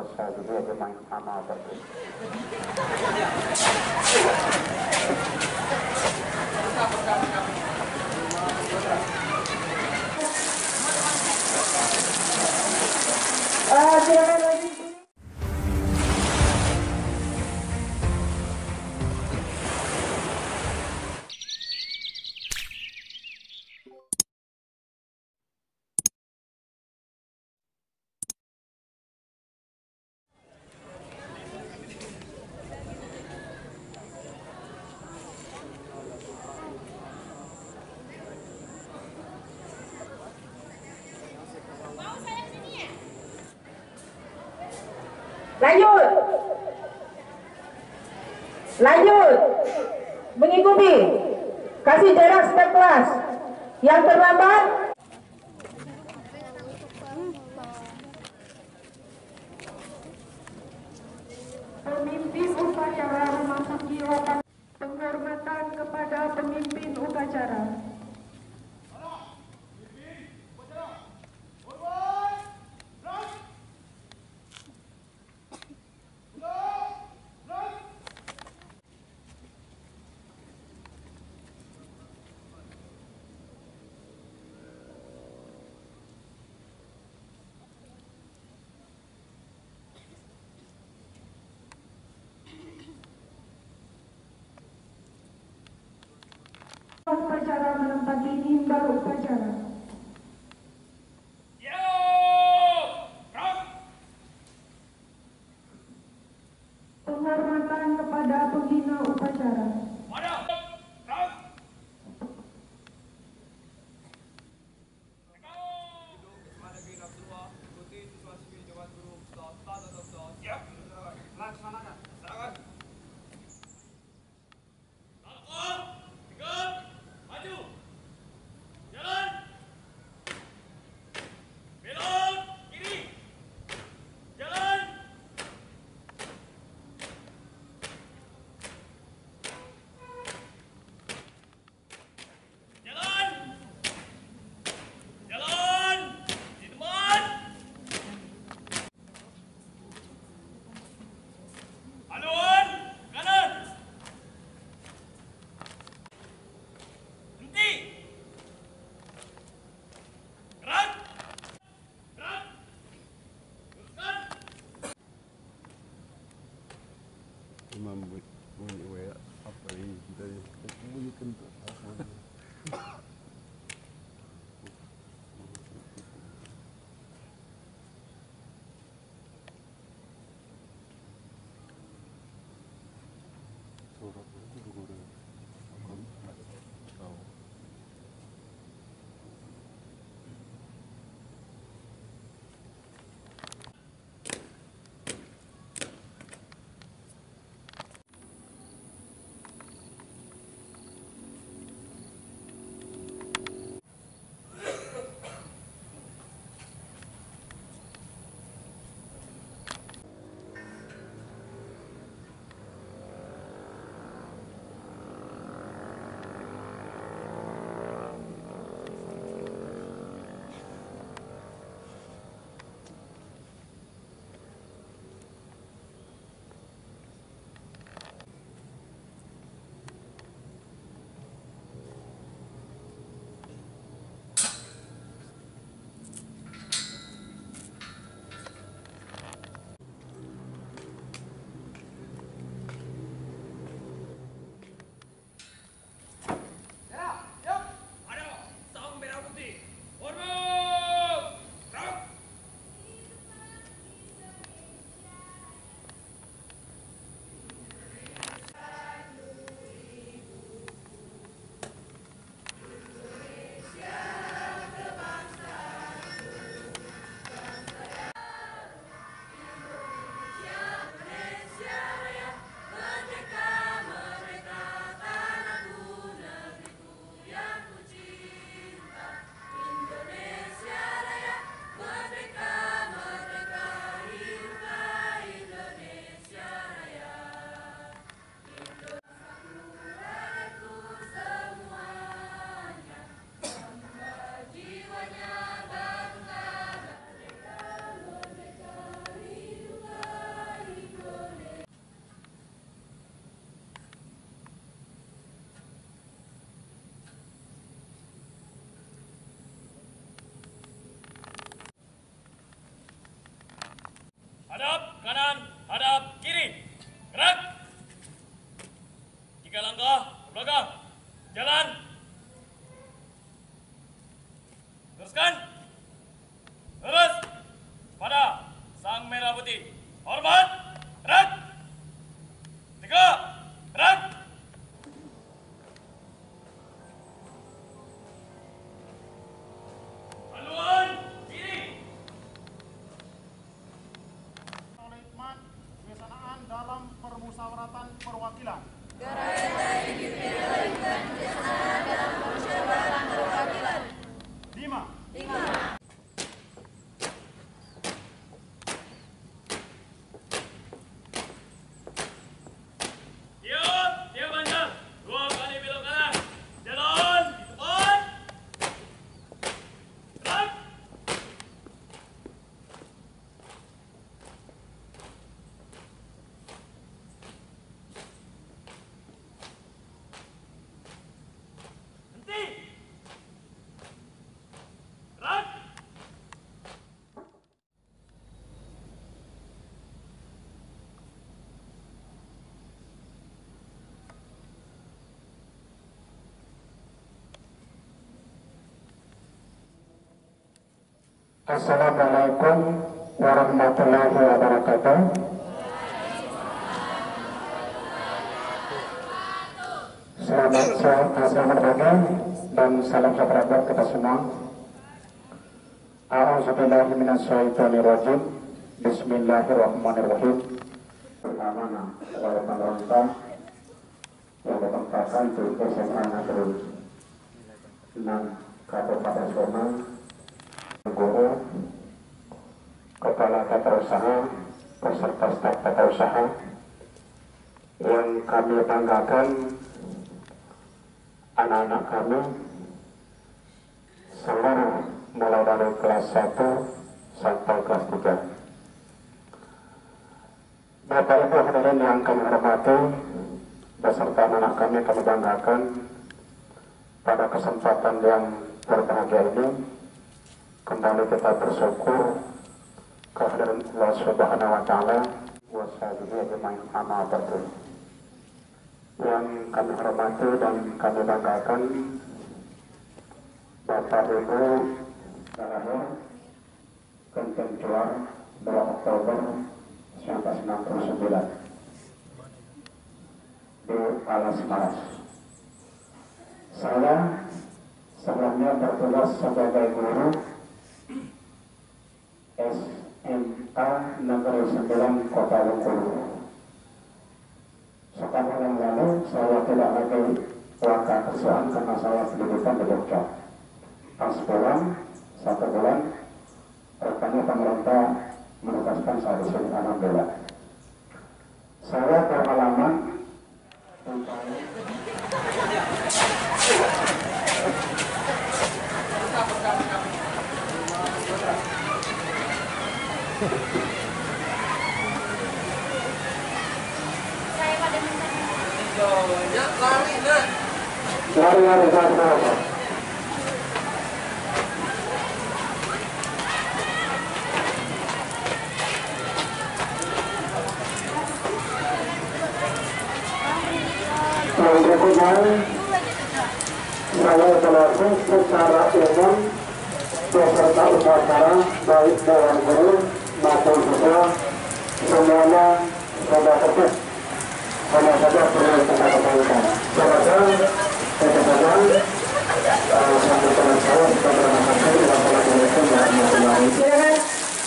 dosa gitu ya memang sama tadi. Silakan lagi. Lanjut, mengikuti, kasih jarak setiap kelas. Yang terlambat, pemimpin upacara memasuki lokasi. Penghormatan kepada pemimpin upacara. Upacara menempati mimbar upacara. Penghormatan kepada pembina upacara. Membuat apa ini kita bunyikan surat itu guru tahu. Hadap kanan, hadap kiri. Gerak. 3 langkah ke belakang. Jalan. Teruskan. Lurus. Pada sang merah putih. Hormat. Gerak. 3. Gerak. Haluan kiri. Komitmen kebijaksanaan dalam permusyawaratan perwakilan. Lima. Dia panjang. 2 kali belok kanan. Jalan di depan. Gerak. Henti. Gerak. Assalamualaikum warahmatullahi wabarakatuh. Selamat pagi dan salam sejahtera kita semua. A'udzubillahi minasyaitonirrajim. Bismillahirrahmanirrahim. Pertama, kepada pemerintah yang ditempatkan di SMA Negeri 6 Kabupaten Sleman, guru, kepala tata usaha, beserta staf tata usaha yang kami banggakan, anak-anak kami seluruh mulai dari kelas 1 sampai kelas 3. Bapak Ibu hadirin yang kami hormati, beserta anak kami banggakan pada kesempatan yang berbahagia ini. Kembali kita bersyukur kehadiran Allah Subhanahu wa Ta'ala yang kami hormati dan kami banggakan Bapak Ibu lahir Kenten Juar 2 Oktober 1969 di Alas Maras. Saya sebelumnya bertugas sebagai guru SMA Negeri 9 Kota Bengkulu. Sekarang yang lalu saya tidak lagi wakil kesuaan karena saya pendidikan di Jogja. Pas pulang 1 bulan, rupanya pemerintah menugaskan saya di sini. Alhamdulillah. Saya berpengalaman lari. Berikutnya saya telah secara umum beserta upacara baik dewan guru maupun siswa semuanya sudah tertib. Hanya saja perlu kita ketahuikan. Silakan sambil teman saya kita berterima kasih. Wassalamualaikum warahmatullahi wabarakatuh.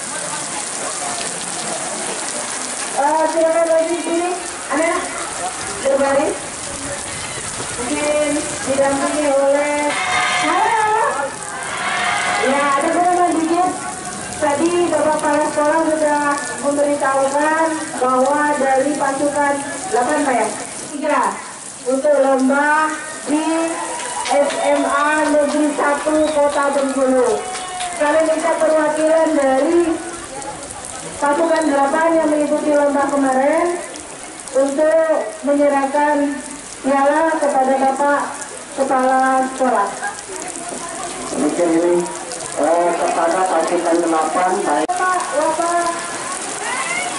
Silakan lagi di sini, anak berbaris. Mungkin didampingi oleh ya, ada beberapa dikit. Tadi Bapak Kepala Sekolah sudah memberitahukan bahwa dari pasukan 8 Pak ya? 3 untuk lomba di SMA Negeri 1 Kota Bengkulu. Kalian minta perwakilan dari pasukan 8 yang mengikuti lomba kemarin untuk menyerahkan piala kepada Bapak Kepala Sekolah. Mungkin ini kepada pasukan 8 baik Bapak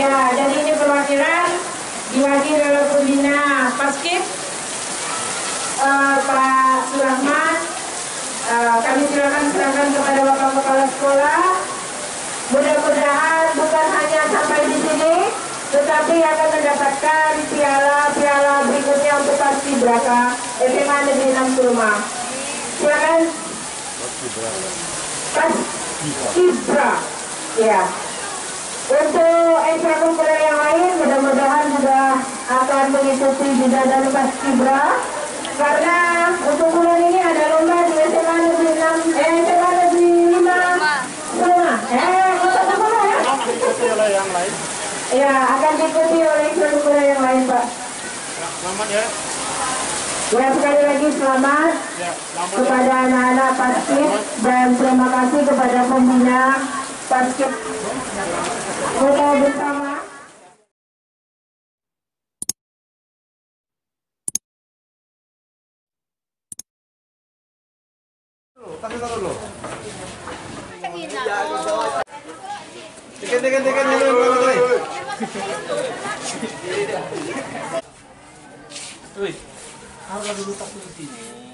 Ya, jadi ini perwakilan diwakili oleh pembina Paskib Pak Surahman. Kami silakan serahkan kepada Bapak Kepala Sekolah. Mudah-mudahan bukan hanya sampai di sini, tetapi akan mendapatkan piala-piala berikutnya untuk Paskibraka SMA Negeri 6 Kurma. Silakan. Paskibra. Ya. Untuk ekstrakurikuler yang lain mudah-mudahan juga akan mengikuti juga dari Paskibra, karena untuk bulan ini ada lomba di SMA Negeri 6 SMA Negeri 5 Kurma. Kota Kurma ya. Ikuti oleh yang lain. Ya, akan diikuti oleh ekstrakurikuler yang lain, Pak. Ya, selamat ya. Ya, sekali lagi selamat Ya, selamat ya. kepada anak-anak Paskib dan terima kasih kepada pembina Paskib. Foto bersama. Wih, harus dulu tak di sini.